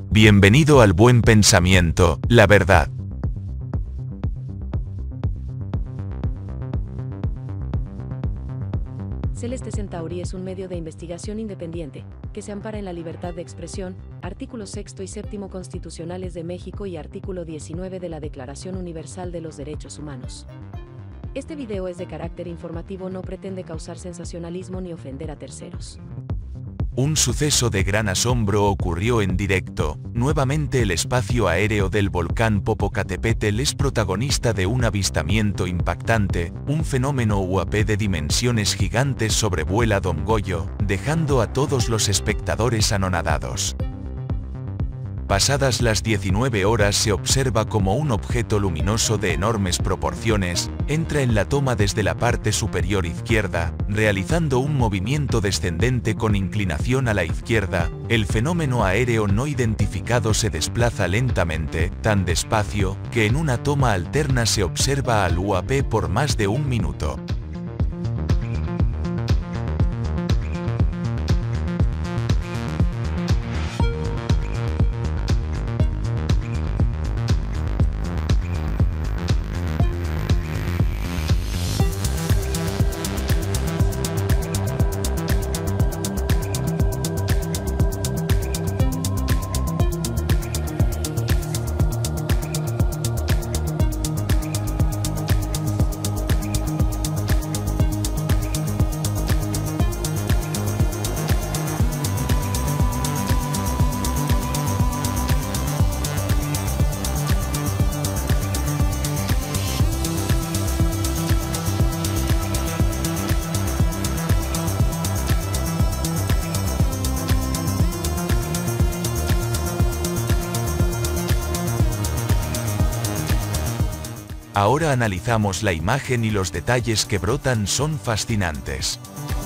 Bienvenido al buen pensamiento, la verdad. Celeste Centauri es un medio de investigación independiente, que se ampara en la libertad de expresión, artículos 6 y 7 constitucionales de México y artículo 19 de la Declaración Universal de los Derechos Humanos. Este video es de carácter informativo, no pretende causar sensacionalismo ni ofender a terceros. Un suceso de gran asombro ocurrió en directo. Nuevamente el espacio aéreo del volcán Popocatépetl es protagonista de un avistamiento impactante. Un fenómeno UAP de dimensiones gigantes sobrevuela Don Goyo, dejando a todos los espectadores anonadados. Pasadas las 19 horas se observa como un objeto luminoso de enormes proporciones, entra en la toma desde la parte superior izquierda, realizando un movimiento descendente con inclinación a la izquierda. El fenómeno aéreo no identificado se desplaza lentamente, tan despacio, que en una toma alterna se observa al UAP por más de un minuto. Ahora analizamos la imagen y los detalles que brotan son fascinantes.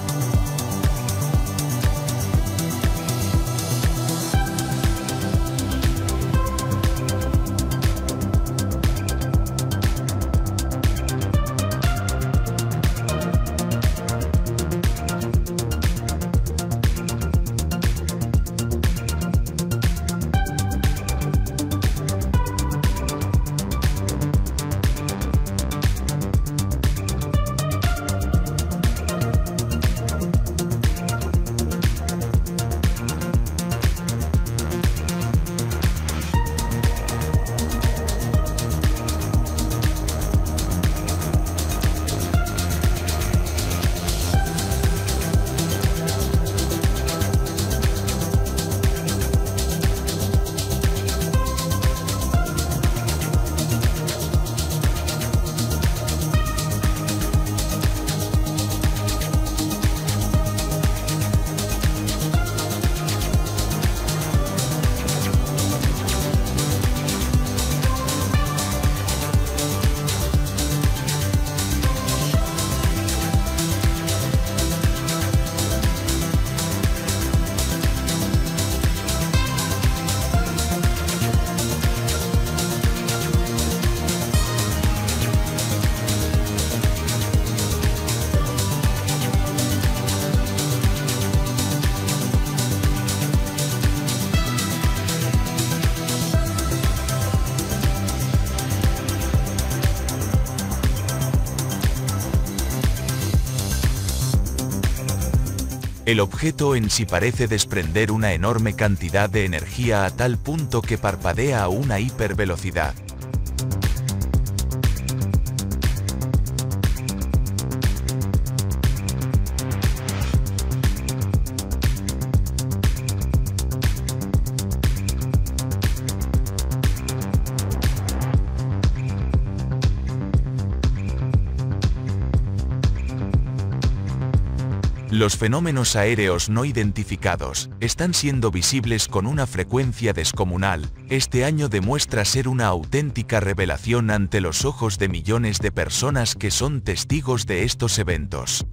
El objeto en sí parece desprender una enorme cantidad de energía a tal punto que parpadea a una hipervelocidad. Los fenómenos aéreos no identificados están siendo visibles con una frecuencia descomunal. Este año demuestra ser una auténtica revelación ante los ojos de millones de personas que son testigos de estos eventos.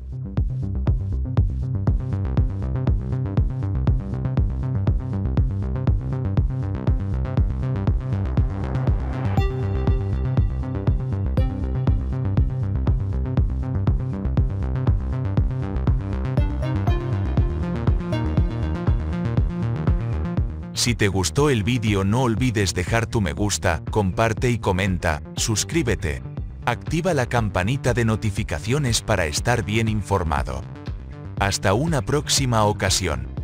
Si te gustó el vídeo no olvides dejar tu me gusta, comparte y comenta, suscríbete. Activa la campanita de notificaciones para estar bien informado. Hasta una próxima ocasión.